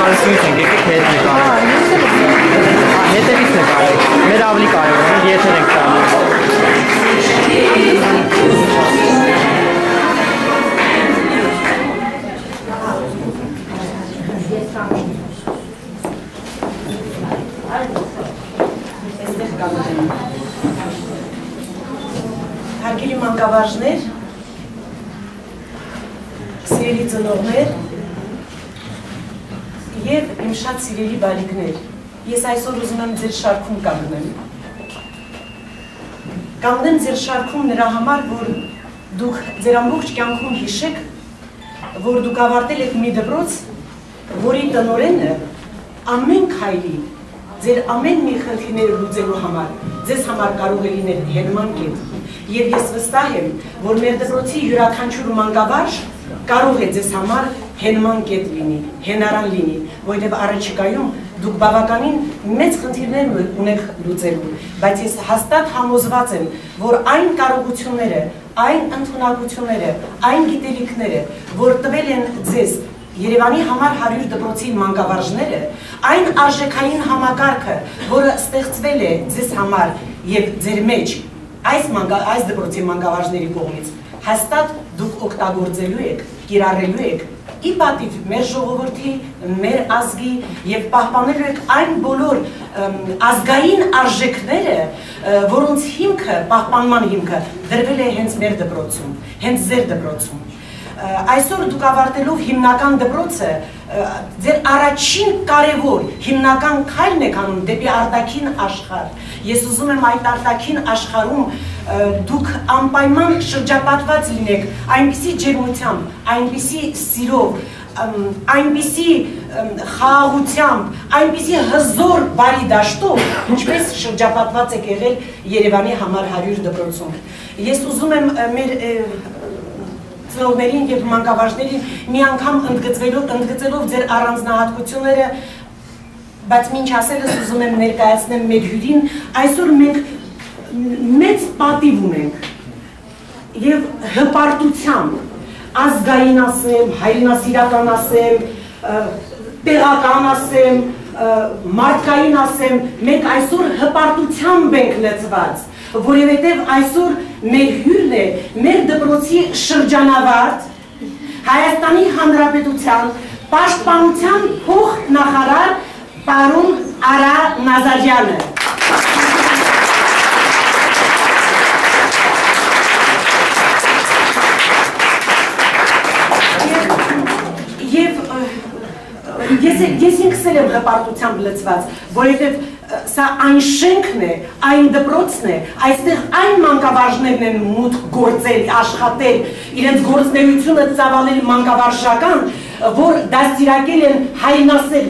Հարցույց ենք, եկեք հետ նկարենք։ Հետևից նկարենք, մեր ավելի կարևոր է, եթեր ենք տանում։ Հարգելի մանկավարժներ, սիրելի ծնողներ և իմ շատ սիրելի բալիկներ, ես այսօր ուզում եմ ձեր շարքում կանգնեմ։ Կանգնեմ ձեր շարքում նրա համար, որ դուք ձեր ամբողջ կյանքում հիշեք, որ դուք ավարտել եք մի դպրոց, որի տնօրենը ամեն քայլի, ձեր ամեն մի խնդիրները լուծելու համար, ձեզ համար կարող է լինել հենման կետ։ Եվ ես վստահ եմ, որ մեր դպրոցի յուրաքանչյուր մանկավարժ կարող է ձեզ համար հենման կետ լինի, հենարան լինի, որովհետև առաջիկայում դուք բավականին մեծ խնդիրներ ունեք լուծելու, բայց ես հաստատ համոզված եմ, որ այն կարողությունները, այն ընդունակությունները, այն գիտելիքները, որ տվել են ձեզ Երևանի համար 100 դպրոցի մանկավարժները, այն արժեքային համակարգը, որը ստեղծվել է ձեզ համար և ձեր մեջ այս դպրոցի մանկավարժների կողմից, հաստատ դուք օգտագործելու եք, կիրառելու եք ի պատիվ մեր ժողովրդի, մեր ազգի և պահպանելու եք այն բոլոր ազգային արժեքները, որոնց հիմքը, պահպանման հիմքը դրվել է հենց մեր դպրոցում, հենց ձեր դպրոցում։ Այսօր դուք ավարտելով հիմնական դպրոցը, ձեր առաջին կարևոր հիմնական քայլն եք անում դեպի արտաքին աշխարհ։ Ես ուզում եմ այդ արտաքին աշխարհում դուք անպայման շրջապատված լինեք այնպիսի ջերմությամբ, այնպիսի սիրով, այնպիսի խաղաղությամբ, այնպիսի հզոր բարի դաշտով, ինչպես շրջապատված եք եղել Երևանի համար 100 դպրոցում։ Ես ուզում եմ մեր ծնողներին և մանկավարժներին մի անգամ ընդգծելով ձեր առանձնահատկությունները, բայց մինչ ասելս ուզում եմ ներկայացնեմ մեր հյուրին, այսօր մենք մեծ պատիվ ունենք և հպարտությամբ, ազգային ասեմ, հայրենասիրական ասեմ, տեղական ասեմ, մարդկային ասեմ, մենք այսօր հպարտությամբ ենք լեցված, որովհետև այսօր մեր հյուրն է, մեր դպրոցի շրջանավարտ, Հայաստանի Հանրապետության պաշտպանության փոխնախարար պարոն Արա Նազարյանը։ Ես ինքս եմ հպարտությամբ լցված, որովհետև սա այն շենքն է, այն դպրոցն է, այստեղ այն մանկավարժներն են մուտք գործել, աշխատել, իրենց գործունեությունը ծավալել մանկավարժական, որ դաստիարակել են հայրենասեր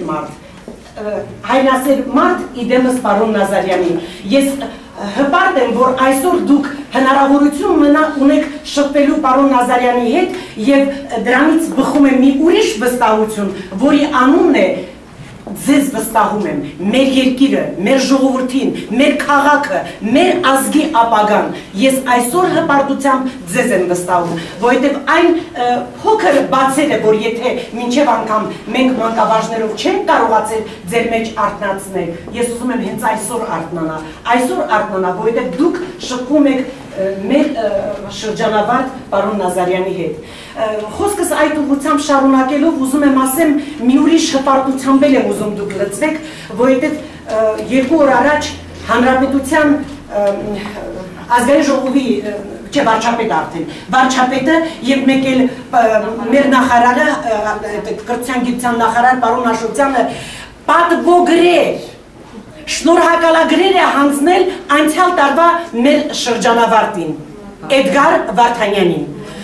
մարդ իդեմս պարոն Նազարյանի։ Ես հպարտ եմ, որ այսօր դուք հնարավորություն ունեք շփվելու պարոն Նազարյանի հետ և դրանից բխում է մի ուրիշ վստահություն, որի անունն է ձեզ վստահում եմ, մեր երկիրը, մեր ժողովրդին, մեր քաղաքը, մեր ազգի ապագան, ես այսօր հպարտությամբ ձեզ եմ վստահում, որովհետև այն փոքր բացերը, որ եթե մինչև անգամ մենք մանկավարժներով չենք կարողացել ձեր մեջ արթնացնել, ես ուզում եմ հենց այսօր արթնանա, որովհետև դուք շփվում եք մեր շրջանավարտ պարոն Նազարյանի հետ։ Խոսքս այդ ուղղությամբ շարունակելով ուզում եմ ասեմ, մի ուրիշ հպարտությամբ եմ ուզում դուք լծվեք, որովհետև 2 օր առաջ Հանրապետության ազգային ժողովի վարչապետ արդեն, վարչապետը և մեկ էլ մեր նախարարը, կրթության գիտության նախարար պարոն Աշոտյանը պատվոգրեր, շնորհակալագրեր է հանձնել անցյալ տարվա մեր շրջանավարտին, Էդգար Վարդանյանին։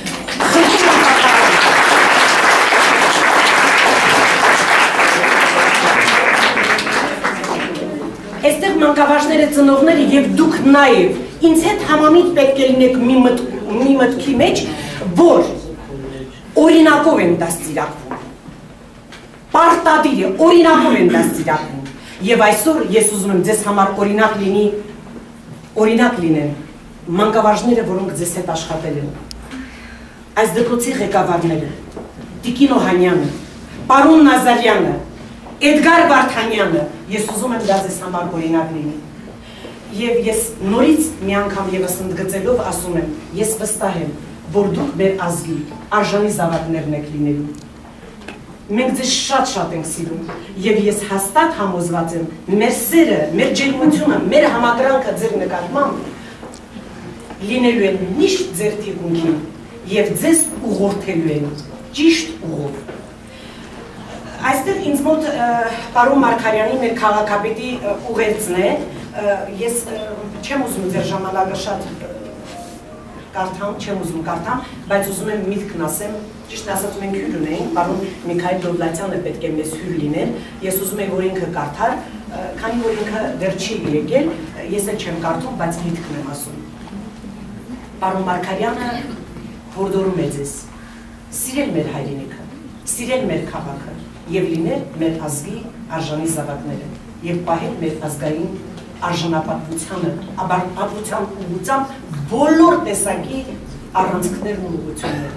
Այստեղ մանկավարժները, ծնողները և դուք նաև ինձ հետ համամիտ պետք է լինեք մի մտքի մեջ, որ օրինակով են դաստիարակվում, պարտադիր է, օրինակով են դաստիարակվում։ Եվ այսօր ես ուզում եմ ձեզ համար օրինակ լինեն մանկավարժները, որոնք ձեզ հետ աշխատել են։ Այս դպրոցի ղեկավարները, Տիկին Օհանյանը, պարոն Նազարյանը, Էդգար Վարդանյանը, ես ուզում եմ դա ձեզ համար օրինակ լինի։ Եվ ես նորից մի անգամ եւս ընդգծելով ասում եմ, ես վստահ եմ, որ դուք մեր ազգի արժանի զավակներն եք լինելու։ Մենք ձեզ շատ ենք սիրում եւ ես հաստատ համոզված եմ, մեր սերը, մեր ջերմությունը, մեր համակրանքը ձեր նկատմամբ լինելու են միշտ ձեր թիկունքին եւ ձեզ ուղղորդելու են ճիշտ ուղով։ Այստեղ ինձ մոտ պարոն Մարգարյանի մեր քաղաքապետի ուղերձն է, ես չեմ ուզում ձեր ժամանակը շատ կարդամ, չեմ ուզում կարդամ, բայց ուզում եմ միտքն ասեմ, ճիշտ ասած մենք հյուր ունեինք, պարոն Միքայել Դովլաթյանը պետք է մեզ հյուր լիներ, ես ուզում եմ որ ինքը կարդար, քանի որ ինքը դեռ չի եկել, ես էլ չեմ կարդում, բայց միտքն եմ ասում։ Պարոն Մարգարյանը հորդորում է ձեզ, սիրել մեր հայրենիքը, սիրել մեր քաղաքը եւ լինել մեր ազգի արժանի զավակները եւ պահել մեր ազգային արժանապատվությանը, ապարտության ուղղությամբ բոլոր տեսակի առանցքներն ու ուղղությունները։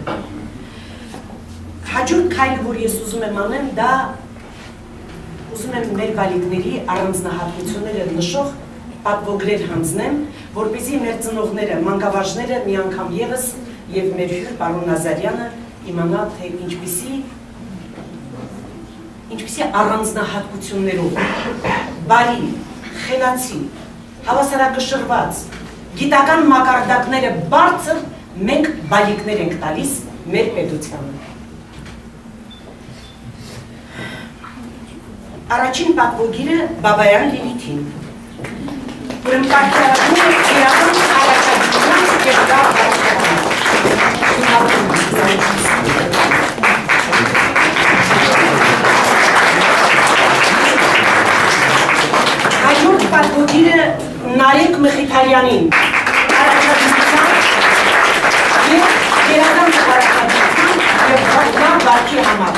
Հաջորդ քայլը, որ ես ուզում եմ անեմ, դա ուզում եմ մեր բալիկների առանձնահատկությունները նշող պատվոգրեր հանձնեմ, որպեսզի մեր ծնողները, մանկավարժները մի անգամ եւս եւ մեր հյուր պարոն Նազարյանը իմանա, թե ինչպիսի առանձնահատկություններով բարի, խելացի, հավասարակշռված, գիտական մակարդակները բարձր մենք բալիկներ ենք տալիս մեր պետությանը։ Առաջին պատվոգիրը Բաբայան Լիլիթին, ուրեմն կարգավորվում է իրական առաջադրության և դա հաջորդ պատվոգիրը Նարեկ Մխիթարյանին, առաջադրության և իրական առաջադրության և դա վարքի համար։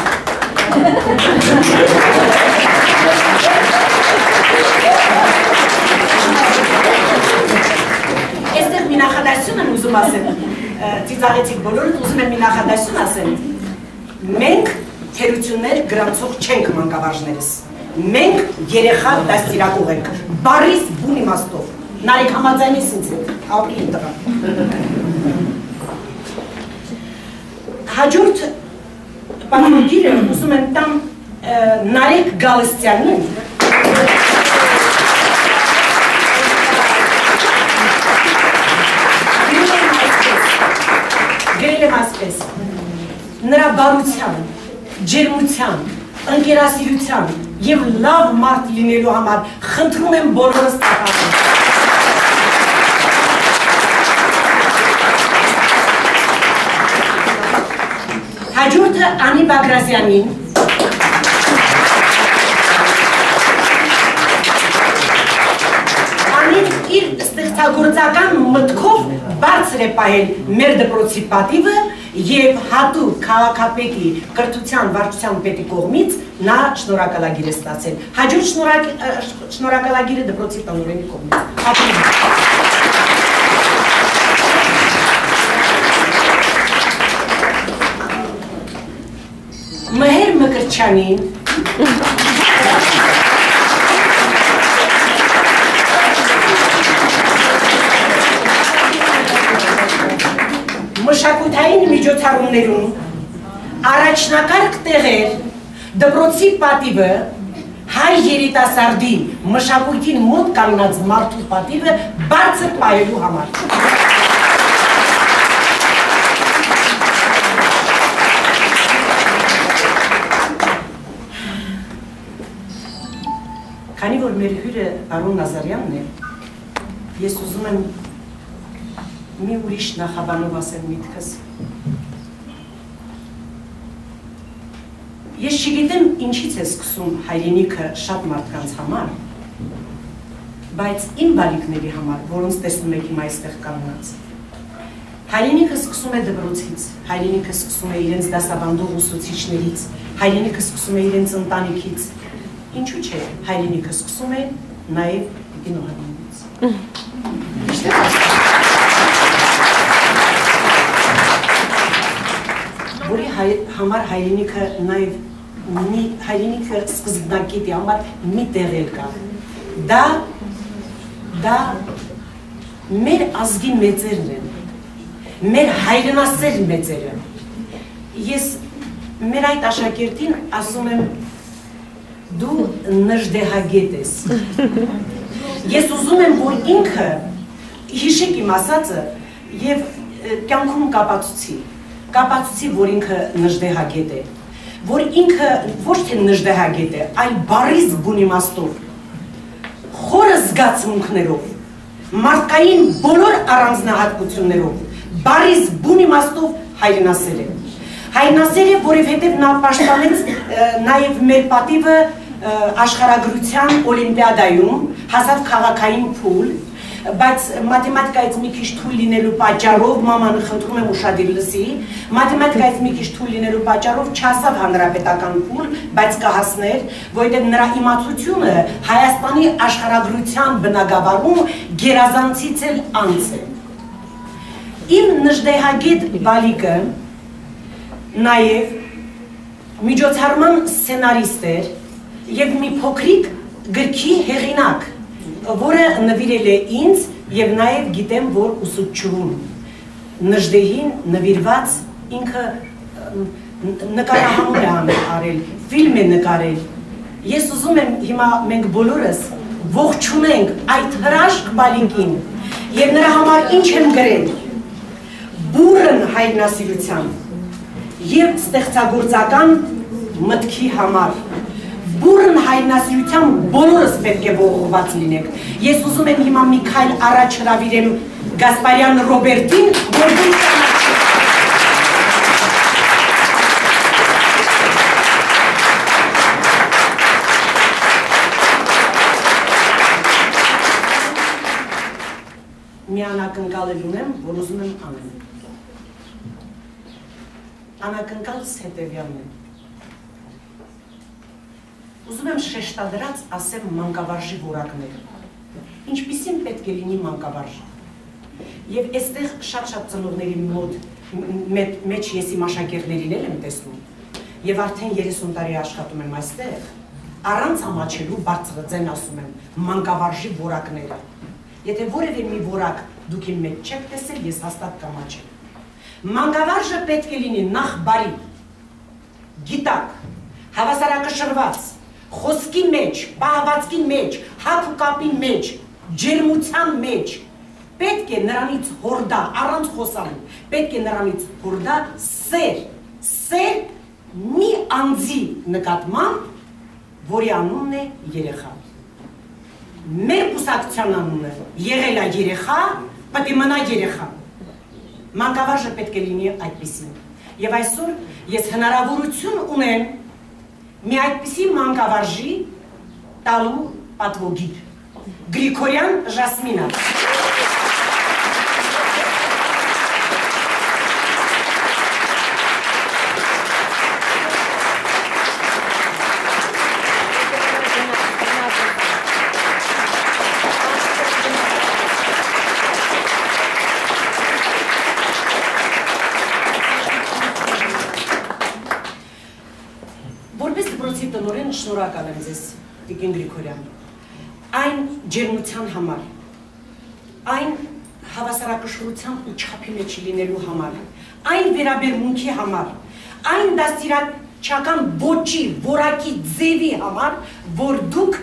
Այստեղ մի նախադասություն եմ ուզում ասել, ծիծաղեցիք բոլորդ, ուզում եմ մի նախադասություն ասել, մենք թերություններ գրանցող չենք մանկավարժներս, մենք երեխա դաստիարակող ենք, բարիս բուն իմաստով, Նարեկ համաձայնես ինձ հետ, ապի իմ տղա։ Հաջորդ պատվոգիրը ուզում եմ տամ Նարեկ Գալստյանին, գրել եմ ասպես, նրա բարության, ջերմության, ընկերասիրության և լավ մարդ լինելու համար խնդրում եմ բոլորս տակատում։ Հաջորդը Անի Բագրազյանին, Անին իր ստեղծագործական մտքով բարձր է պահել մեր դպրոցի պատիվը և հատուկ քաղաքապետի կրթության վարչության պետի կողմից նա շնորհակալագիր է ստացել։ Հաջորդ շնորհակալագիրը դպրոցի տնօրենի կողմից։ Մհեր Մկրտչյանին, մշակութային միջոցառումներում առաջնակարգ տեղեր դպրոցի պատիվը հայ երիտասարդի մշակույթին մոտ կանգնած մարդու պատիվը բարձր պահելու համար։ Քանի որ մեր հյուրը պարոն Նազարյանն է, ես ուզում եմ մի ուրիշ նախաբանով ասել միտքս։ Ես չգիտեմ ինչից է սկսում հայրենիքը շատ մարդկանց համար, բայց իմ բալիկների համար, որոնց տեսնում եք իմ այստեղ կանգնած, հայրենիքը սկսում է դպրոցից, հայրենիքը սկսում է իրենց դասավանդող ուսուցիչներից, հայրենիքը սկսում է իրենց ընտանիքից, ինչու՞ չէ, հայրենիքը սկսում է նաև գինոհանումից։ Որի համար հայրենիքը նաև հայրենիքը սկզբնակետի համար մի տեղ էլ կա։ Դա մեր ազգի մեծերն են, մեր հայրենասեր մեծերը։ Ես մեր այդ աշակերտին ասում եմ, դու նժդեհագետ ես։ Ես ուզում եմ, որ ինքը հիշեք իմ ասածը և կյանքում կապացուցի, որ ինքը նժդեհագետ է, որ ինքը ոչ թե նժդեհագետ է, այլ բառից բուն իմաստով, խորը զգացմունքներով, մարդկային բոլոր առանձնահատկություններով, բառից բուն իմաստով հայրենասեր է։ Հայրենասեր է, որովհետև նա պաշտպանեց նաև մեր պատիվը աշխարհագրության օլիմպիադայում հասավ քաղաքային փուլ, բայց մաթեմատիկայից մի քիչ թույլ լինելու պատճառով, մաման խնդրում եմ ուշադիր լսի, մաթեմատիկայից մի քիչ թույլ լինելու պատճառով չհասավ հանրապետական փուլ, բայց կհասներ, որովհետև նրա իմացությունը Հայաստանի աշխարհագրության բնագավառում գերազանցից էլ անց է։ Իմ նժդեհագետ բալիկը նաև միջոցառման սցենարիստ էր և մի փոքրիկ գրքի հեղինակ, որը նվիրել է ինձ և նաև գիտեմ, որ ուսուցչուհուն նժդեհին նվիրված ինքը նկարահանում է արել, ֆիլմ է նկարել։ Ես ուզում եմ հիմա մենք բոլորս ողջունենք այդ հրաշք բալիկին և նրա համար ինչ եմ գրել, բուռն հայրենասիրության և ստեղծագործական մտքի համար, բուռն հայրենասիրության բոլորս պետք է ողողված լինենք։ Ես ուզում եմ հիմա մի քայլ առաջ հրավիրեմ Գասպարյան Ռոբերտին, որ դու մի անակնկալ էլ ունեմ, որ ուզում եմ անեմ։ Անակնկալս հետևյալն է։ Ուզում եմ շեշտադրած ասեմ մանկավարժի որակները, ինչպիսին պետք է լինի մանկավարժը։ Եվ այստեղ շատ ծնողների մեջ ես իմ աշակերտներին էլ եմ տեսնում, և արդեն 30 տարի աշխատում եմ այստեղ, առանց ամաչելու բարձրաձայն ասում եմ մանկավարժի որակները։ Եթե որևէ մի որակ դուք իմ մեջ չեք տեսել, ես հաստատ կամաչեմ։ Մանկավարժը պետք է լինի նախ բարի, գիտակ, հավասարակշռված, խոսքի մեջ, պահվածքի մեջ, հագ ու կապի մեջ, ջերմության մեջ, պետք է նրանից հորդա, առանց խոսալու, պետք է նրանից հորդա սեր մի անձի նկատմամբ, որի անունն է երեխա։ Մեր կուսակցության անունը եղել է երեխա, պետք է մնա երեխա։ Մանկավարժը պետք է լինի այդպիսին։ Եվ այսօր ես հնարավորություն ունեմ մի այդպիսի մանկավարժի տալու պատվոգիր։ Գրիգորյան Ժասմինա։ Շնորհակալ եմ ձեզ, Տիկին Գրիգորյան, այն ջերմության համար, այն հավասարակշռության ու չափի մեջ լինելու համար, այն վերաբերմունքի համար, այն դաստիարակչական ոճի, որակի ձևի համար, որ դուք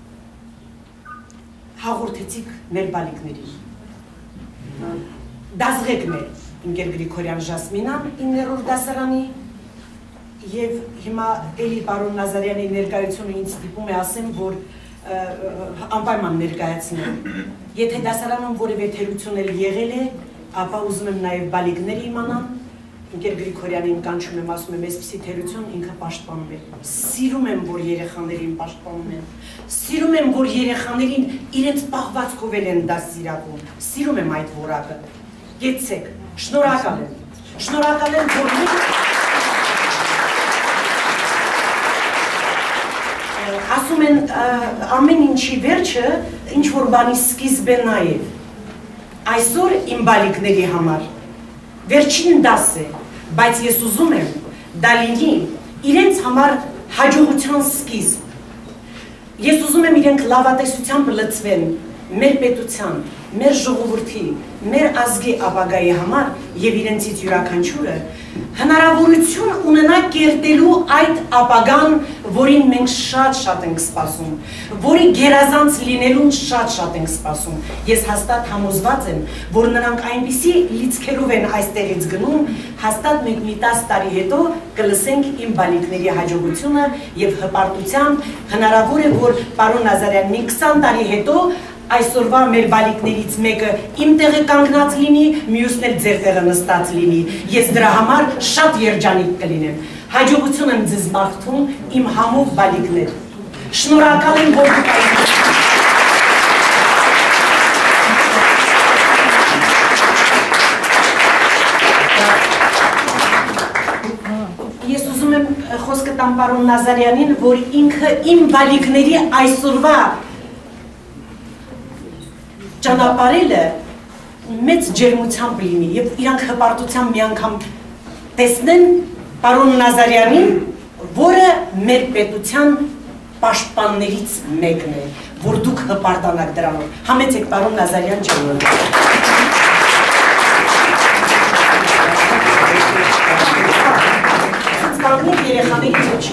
հաղորդեցիք մեր բալիկներին։ Դասղեք մեր ընկեր Գրիգորյան Ժասմինան 9-րդ դասարանի և հիմա էլի պարոն Նազարյանի ներկայությունը ինձ ստիպում է ասեմ, որ անպայման ներկայացնեմ։ Եթե դասարանում որևէ թերություն էլ եղել է, ապա ուզում եմ նաև բալիկները իմանան, ընկեր Գրիգորյանին կանչում եմ, ասում եմ, այսպիսի թերություն ինքը պաշտպանում է։ Սիրում եմ, որ երեխաներին պաշտպանում են, սիրում եմ, որ երեխաներին իրենց պահվածքով են դաստիարակում, սիրում եմ այդ որակը։ Գեցեք, շնորհակալ եմ, որ ասում են ամեն ինչի վերջը ինչ-որ բանի սկիզբ է նաև։ Այսօր իմ բալիկների համար վերջին դաս է, բայց ես ուզում եմ դա լինի իրենց համար հաջողության սկիզբ։ Ես ուզում եմ իրենք լավատեսությամբ լծվեն մեր պետության, մեր ժողովրդի, մեր ազգի ապագայի համար եւ իրենցից յուրաքանչյուրը հնարավորություն ունենա կերտելու այդ ապագան, որին մենք շատ ենք սպասում, որի գերազանց լինելուն շատ ենք սպասում։ Ես հաստատ համոզված եմ, որ նրանք այնպիսի լիցքերով են այստեղից գնում, հաստատ մենք մի 10 տարի հետո կլսենք իմ բալիկների հաջողությունը եւ հպարտությամբ հնարավոր է, որ պարոն Նազարյան մի 20 տարի հետո այսօրվա մեր բալիկներից մեկը իմ տեղը կանգնած լինի, մյուսն էլ ձեր տեղը նստած լինի։ Ես դրա համար շատ երջանիկ կլինեմ։ Հաջողություն եմ ձեզ մաղթում իմ համով բալիկներ։ Շնորհակալ եմ, որ դուք Ես ուզում եմ խոսքը տամ պարոն Նազարյանին, որ ինքը իմ բալիկների այսօրվա ճանապարհելը մեծ ջերմությամբ լինի եւ իրանք հպարտությամբ մի անգամ տեսնեն պարոն Նազարյանին, որը մեր պետության պաշտպաններից մեկն է, որ դուք հպարտանաք դրանով։ Համեցեք պարոն Նազարյան ջան։ Կանգնեք երեխաների մեջ։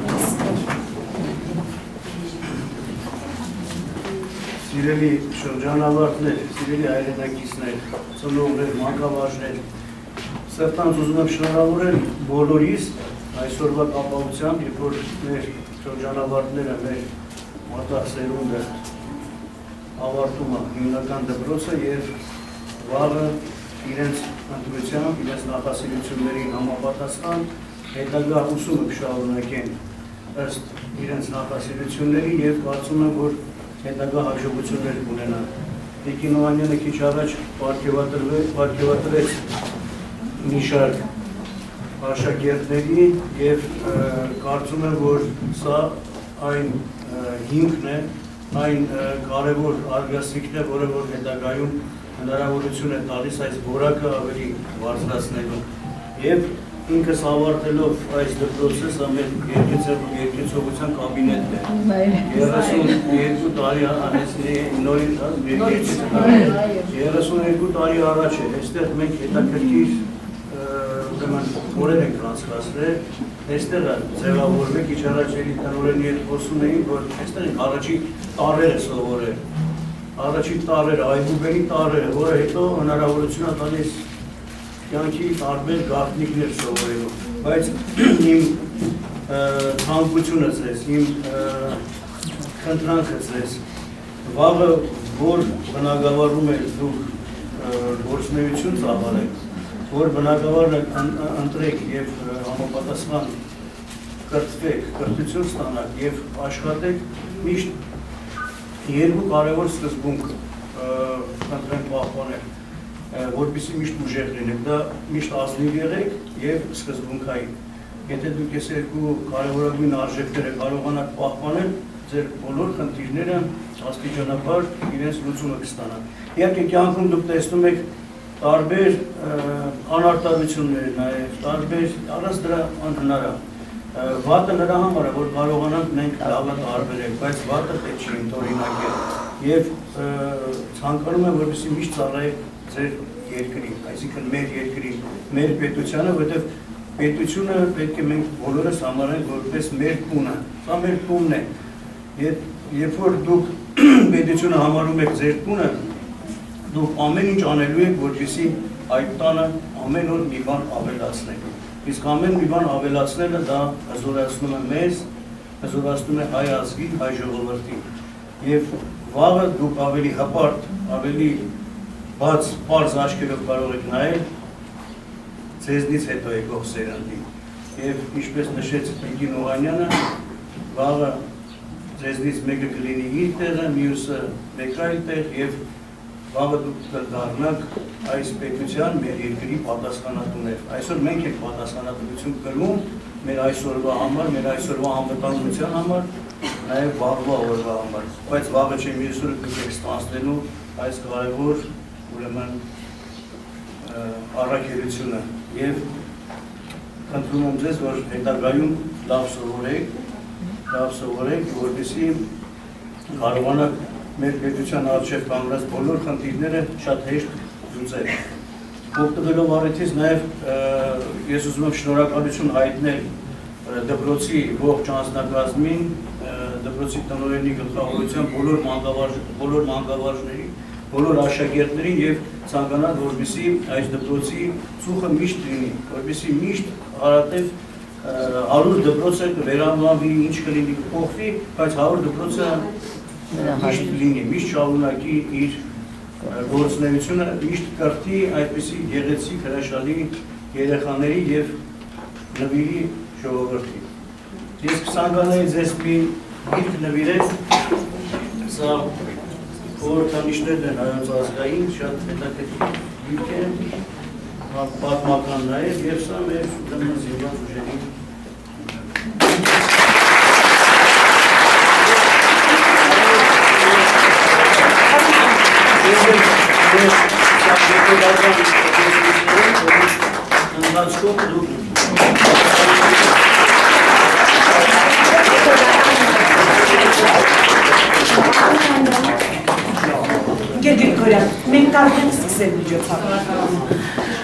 Սիրելի շրջանավարտներ, սիրելի հայրենակիցներ, ծնողներ, մանկավարժներ, սրտանց ուզում եմ շնորհավորել բոլորիս այսօրվա կապահությամբ, երբ որ մեր շրջանավարտները, մեր մատաղսերունդը ավարտում է հիմնական դպրոցը եւ վաղը իրենց ընտրությամբ, իրենց նախասիրությունների համապատասխան հետագա ուսումը կշարունակեն ըստ իրենց նախասիրությունների եւ կարծում եմ, որ հետագա հաջողություններ կունենա։ Տիկին Օհանյանը քիչ առաջ պարգևատրեց մի շարք աշակերտների եւ կարծում եմ, որ սա այն հիմքն է, այն կարևոր արգասիքն է, որը որ հետագայում հնարավորություն է տալիս այս որակը ավելի բարձրացնելու։ Եւ ինքս ավարտելով այս դպրոցը, սա մեր երկեցողության կաբինետն է։ 32 տարի նորից 32 տարի առաջ է, այստեղ մենք հետաքրքիր օրեր ենք անցկացրել, այստեղ ձևավորվել, քիչ առաջ էլի տնօրենի հետ խոսում էինք, որ այստեղ ենք առաջի տարերը սովորել, առաջի տարերը, այբուբենի տարերը, որը հետո հնարավորություն է տալիս կյանքի տարբեր գաղտնիքներ սովորելու, բայց իմ ցանկությունը ձեզ, իմ խնդրանքը ձեզ, վաղը որ բնակավարում եք դուք գործունեություն ծավալեք, որ բնակավարն ընտրեք եւ համապատասխան կրթվեք, կրթություն ստանաք եւ աշխատեք, միշտ երկու կարևոր սկզբունք ընտրենք պահպանել, որպեսզի միշտ ուժեղ լինեք, դա միշտ ազնիվ եղեք եւ սկզբունքային։ Եթե դուք այս երկու կարևորագույն արժեքները կարողանաք պահպանել, ձեր բոլոր խնդիրները աստիճանաբար իրենց լուծումը կստանան։ Իհարկե կյանքում դուք տեսնում եք տարբեր անարտարություններ նաեւ, տարբեր առանց դրա անհնար է։ Վատը նրա համար է, որ կարողանանք մենք լավը տարբերել, բայց վատը պետք չի ընդօրինակել։ Եվ ցանկանում եմ, որպեսզի միշտ ծառայեք ձեր երկրին, այսինքն մեր երկրին, մեր պետությանը, որովհետև պետությունը պետք է մենք բոլորս համարենք որպես մեր տունը, սա մեր տունն է։ Երբ որ դուք պետությունը համարում եք ձեր տունը, դուք ամեն ինչ անելու եք, որպեսզի այդ տանը ամեն օր մի բան ավելացնեք։ Իսկ ամեն մի բան ավելացնելը դա հզորացնում է մեզ, հզորացնում է հայ ազգին, հայ ժողովրդին։ Եվ վաղը դուք ավելի հպարտ, ավելի բաց պարզ աչքերով կարող եք նայել ձեզնից հետո եկող սերնդին։ Եվ ինչպես նշեց Տիկին Օհանյանը, վաղը ձեզնից մեկը կլինի իր տեղը, մյուսը մեկ այլ տեղ եւ վաղը դուք կդառնաք այս պետության մեր երկրի պատասխանատուներ։ Այսօր մենք ենք պատասխանատվություն կրում մեր այսօրվա համար, մեր այսօրվա անվտանգության համար, նաեւ վաղվա օրվա համար։ Բայց վաղը չէ մյուս օրը դուք ստանցնելու այս կարևոր ուրեմն առաքելությունը եւ խնդրում եմ ձեզ, որ հետագայում լավ սովորեք լավ սովորենք, որպեսզի կարողանանք մեր պետության առջև կանգնած բոլոր խնդիրները շատ հեշտ լուծել։ Օգտվելով առիթից նաև ես ուզում եմ շնորհակալություն հայտնել դպրոցի ողջ անձնակազմին, դպրոցի տնօրենի գլխավորությամբ բոլոր մանկավարժների, բոլոր աշակերտներին եւ ցանկանալ, որպեսզի այս դպրոցի ծուխը միշտ լինի, որպեսզի միշտ հարատև 100 դպրոցը վերանվանվի, ինչ կլինի կփոխվի, բայց 100 դպրոցը միշտ լինի, միշտ շարունակի իր գործունեությունը, միշտ կրթի այդպիսի գեղեցիկ հրաշալի երեխաների եւ նվիրի ժողովրդի։ Ես կցանկանայի ձեզ մի գիրք նվիրել, սա խորհրդանիշներն են հայոց ազգային, շատ հետաքրքիր գիրք է, պատմական նաև եւ սա մեր զինված ուժերի Գերգին Գորյան, մենք կարող ենք սկսել միջոցառումը։